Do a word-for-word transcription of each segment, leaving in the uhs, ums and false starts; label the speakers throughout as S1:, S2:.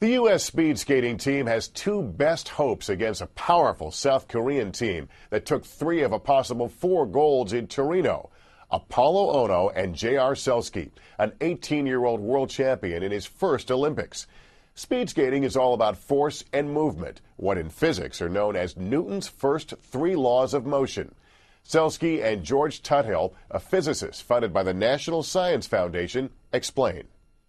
S1: The U S speed skating team has two best hopes against a powerful South Korean team that took three of a possible four golds in Torino. Apolo Ohno and J R Celski, an eighteen-year-old world champion in his first Olympics. Speed skating is all about force and movement, what in physics are known as Newton's first three laws of motion. Celski and George Tuthill, a physicist funded by the National Science Foundation, explain.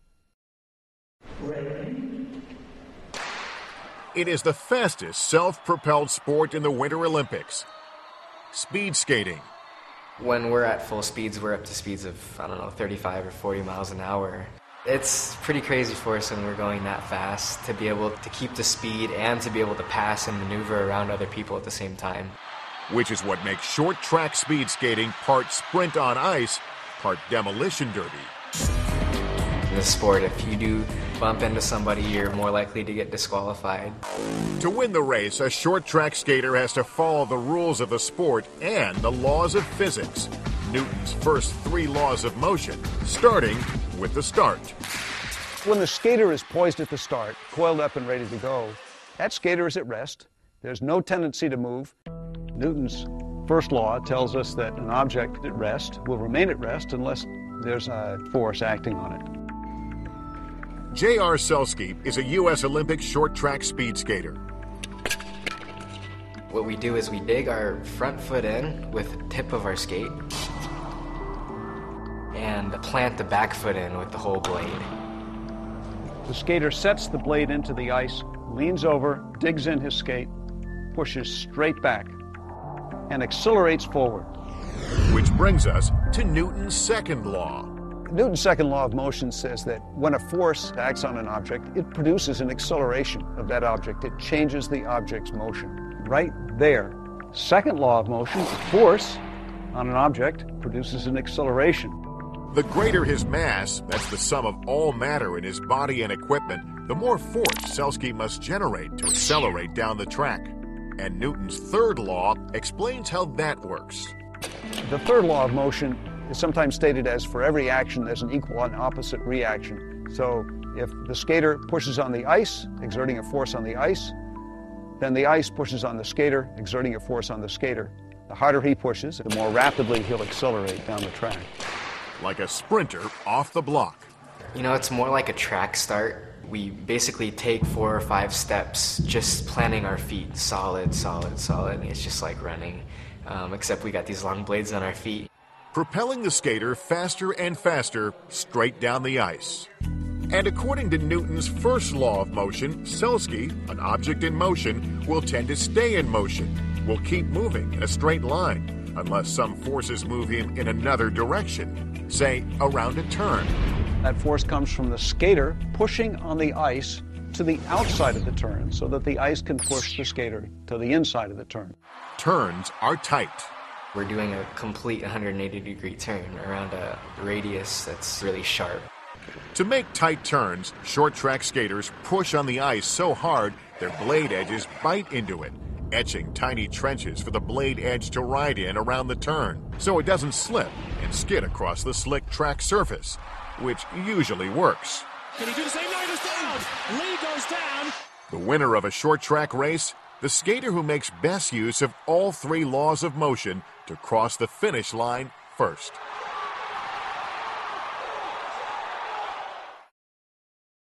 S2: It is the fastest self-propelled sport in the Winter Olympics. Speed skating.
S3: When we're at full speeds, we're up to speeds of, I don't know, thirty-five or forty miles an hour. It's pretty crazy for us when we're going that fast to be able to keep the speed and to be able to pass and maneuver around other people at the same time.
S2: Which is what makes short track speed skating part sprint on ice, part demolition derby.
S3: In this sport, if you do bump into somebody, you're more likely to get disqualified.
S2: To win the race, a short track skater has to follow the rules of the sport and the laws of physics. Newton's first three laws of motion, starting with the start.
S4: When the skater is poised at the start, coiled up and ready to go, that skater is at rest. There's no tendency to move. Newton's first law tells us that an object at rest will remain at rest unless there's a force acting on it.
S2: J R Celski is a U S Olympic short track speed skater.
S3: What we do is we dig our front foot in with the tip of our skate and plant the back foot in with the whole blade.
S4: The skater sets the blade into the ice, leans over, digs in his skate, pushes straight back, and accelerates forward.
S2: Which brings us to Newton's second law.
S4: Newton's second law of motion says that when a force acts on an object, it produces an acceleration of that object. It changes the object's motion. Right there. Second law of motion, force on an object produces an acceleration.
S2: The greater his mass, that's the sum of all matter in his body and equipment, the more force Celski must generate to accelerate down the track. And Newton's third law explains how that works.
S4: The third law of motion is sometimes stated as for every action there's an equal and opposite reaction. So if the skater pushes on the ice, exerting a force on the ice, then the ice pushes on the skater, exerting a force on the skater. The harder he pushes, the more rapidly he'll accelerate down the track.
S2: Like a sprinter off the block.
S3: You know, it's more like a track start. We basically take four or five steps just planting our feet solid, solid, solid. It's just like running, um, except we got these long blades on our feet.
S2: Propelling the skater faster and faster straight down the ice. And according to Newton's first law of motion, Celski, an object in motion, will tend to stay in motion, will keep moving in a straight line, unless some forces move him in another direction, say around a turn.
S4: That force comes from the skater pushing on the ice to the outside of the turn so that the ice can push the skater to the inside of the turn.
S2: Turns are tight.
S3: We're doing a complete one hundred eighty degree turn around a radius that's really sharp.
S2: To make tight turns, short track skaters push on the ice so hard their blade edges bite into it, etching tiny trenches for the blade edge to ride in around the turn, so it doesn't slip and skid across the slick track surface, which usually works.
S5: Can he do the same? No, he goes down. Lee goes down.
S2: The winner of a short track race, the skater who makes best use of all three laws of motion to cross the finish line first.